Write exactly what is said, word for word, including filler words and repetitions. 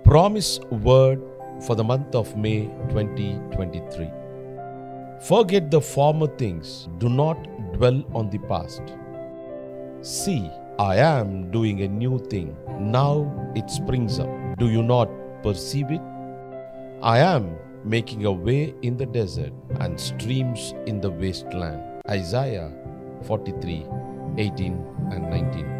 Promise word for the month of May twenty twenty-three. Forget the former things, do not dwell on the past. See, I am doing a new thing. Now it springs up. Do you not perceive it? I am making a way in the desert and streams in the wasteland. Isaiah forty-three, eighteen and nineteen.